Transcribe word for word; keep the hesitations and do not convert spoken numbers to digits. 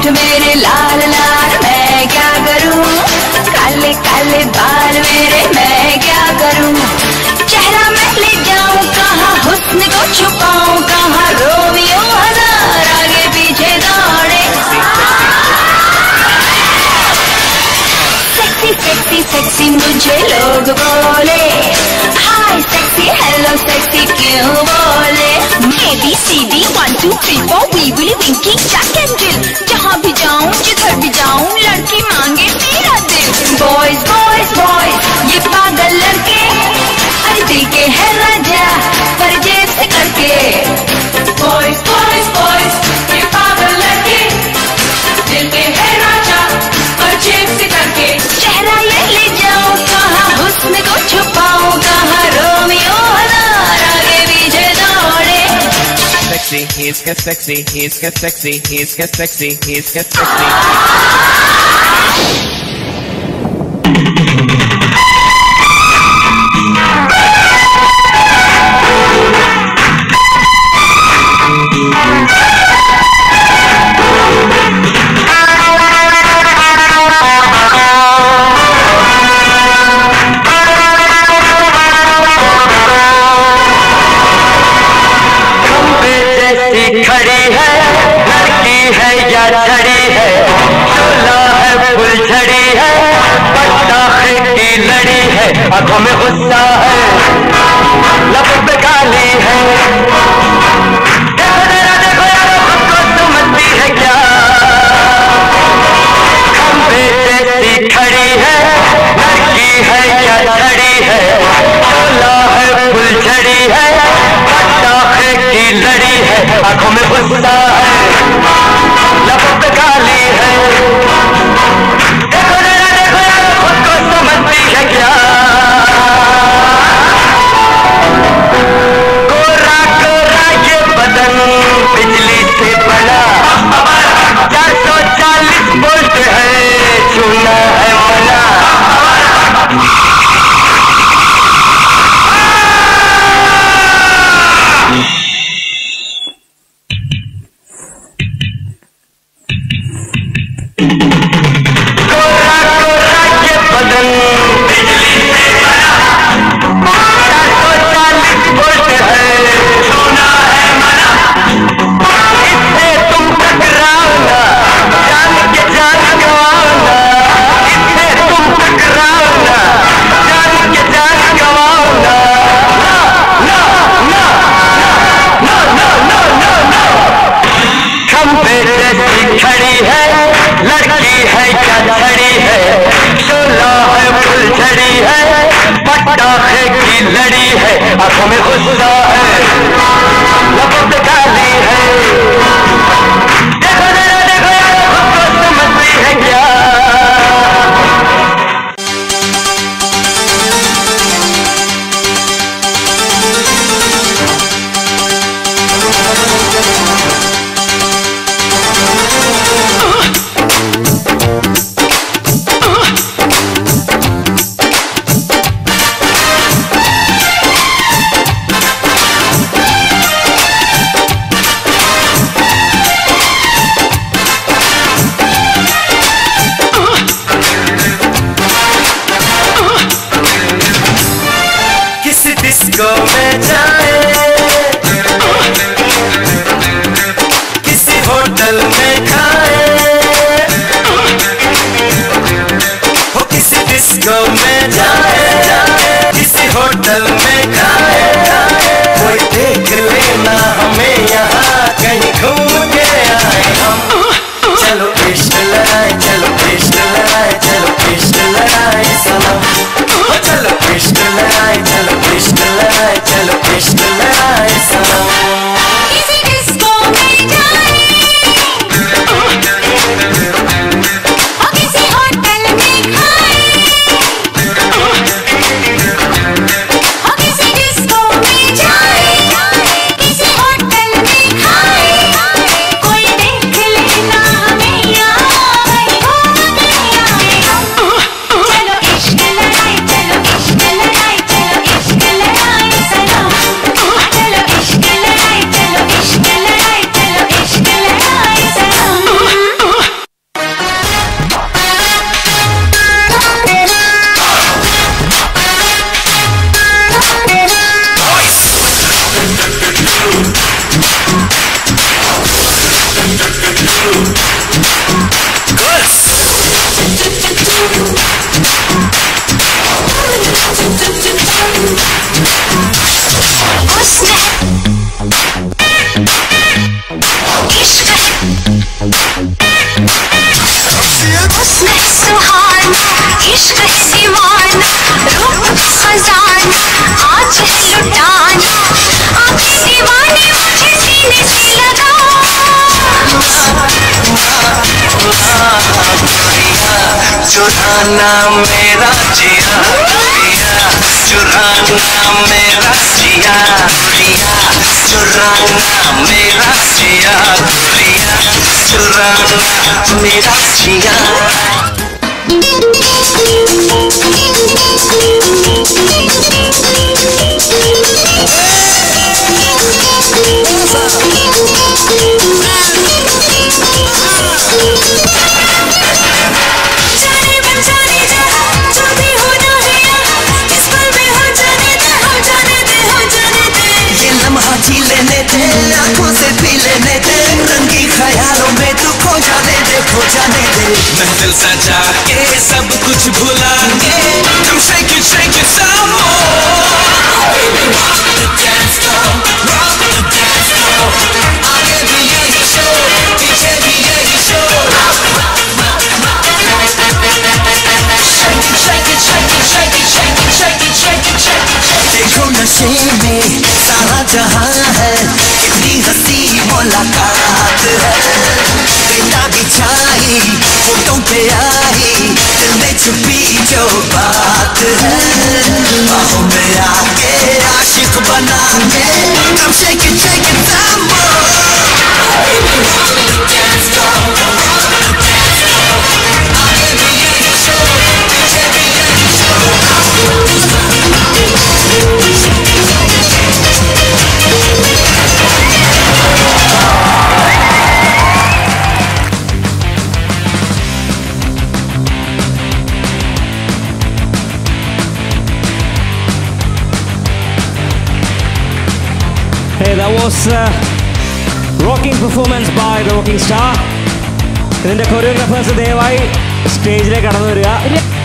मेरे लाल लाल मैं क्या करूं, काले काले बाल मेरे मैं क्या करूं। चेहरा मैं ले जाऊं कहाँ, हुस्न को छुपाऊं कहाँ, रोमियो हजार आगे पीछे दौड़े। सेक्सी सेक्सी सेक्सी मुझे लोग बोले, हाय सेक्सी हेलो सेक्सी क्यों बोले। A B C D one two three four wee willie winkie Jack and Jill, जहाँ भी जाऊँ जिधर भी जाऊँ लड़की मांगे मेरा दिल। बॉयज बॉयज बॉयज ये पागल लड़के, अरे दिल के है राजा पर जेब से करके। बॉयज बॉयज बॉयज ये पागल लड़के, दिल के है राजा पर जेब से करके। चेहरा ये ले जाऊं कहाँ, हुस्न को छुपाऊं कहाँ, रोमियो हजार आगे पीछे दौड़े। Sexy, he's get sexy, he's get sexy, he's get sexy, he's get sexy. खड़ी है लड़की है या छड़ी है, शोला है फुलझड़ी है, पटाखे की लड़ी है, आंखों में गुस्सा है, लब पे काली है। देखो जरा देखो यार खुद को समझती है क्या, खंभे जैसी खड़ी है लड़की है या छड़ी है, शोला है फुलझड़ी है, पटाखे की लड़ी है, आंखों में गुस्सा है, लबों पे काली है। देखो जरा देखो यार खुद को समझती है क्या, गोरा गोरा ये बदन बिजली से बना, चार सौ चालीस वोल्ट है, छूना है मना। गोरा गोरा ये बदन बिजली से बना, चार सौ चालीस वोल्ट है, छूना है मना। इससे तुम टकराओ ना, जान के जान गवाओ ना, इससे तुम टकराओ ना, जान के जान गवाओ ना। ना ना ना ना ना ना ना खंभे जैसी खड़ी है लड़की है क्या छड़ी है, शोला है फुलझड़ी है, पटाखे की लड़ी है, आंखों में गुस्सा है, लबों पे काली है। देखो जरा देखो यार खुद को समझती है क्या। डिस्को में जाए, किसी होटल में खाए, हो किसी डिस्को में जाए, किसी होटल में खाए, कोई देख लेना हमें यहाँ कहीं घूम के आए हम। चलो इश्क लाए, चलो इश्क लाए, चलो इश्क लाए सनम, चलो इश्क लाए, चलो इश्क लाए, चलो इश्क लाए सनम। किसी डिस्को में जाए, और किसी होटल में खाए, और किसी डिस्को में जाए, किसी होटल में खाए, कोई देख लेना हमें यहाँ कहीं घूम के आए चुराना मेरा जिया गुड़िया, चुराना मेरा जिया गुड़िया, चुराना मेरा जिया गुड़िया, चुराना मेरा जिया। आंखों से पी लेने दे, रंगी ख्यालों में तू खो जाने दे, खो जाने दे। महफिल सजा के सब कुछ भुला के तुम shake it, shake it some more. Baby rock the dance floor, rock the dance floor. आगे भी यही शो, पीछे भी यही show. Shake it, shake it, shake it, shake it, shake it, shake it, shake it, shake it, shake it. देखो नशे में सारा जहां है, इतनी हंसी मुलाकात है। बेटा बिछाई फोटों पे आई, दिल में छुपी जो बात है। बाहों में आके आशिक बना के come shake it, shake it some more. Baby rock the dance floor, rock the dance floor. आगे भी यही शो, पीछे भी यही show. Hey, that was uh, rocking performance by the Rocking Star. ഇതിന്റെ കൊറിയോഗ്രാഫേഴ്സ് ദയവായി സ്റ്റേജിലേക്ക് കടന്നു വരിക.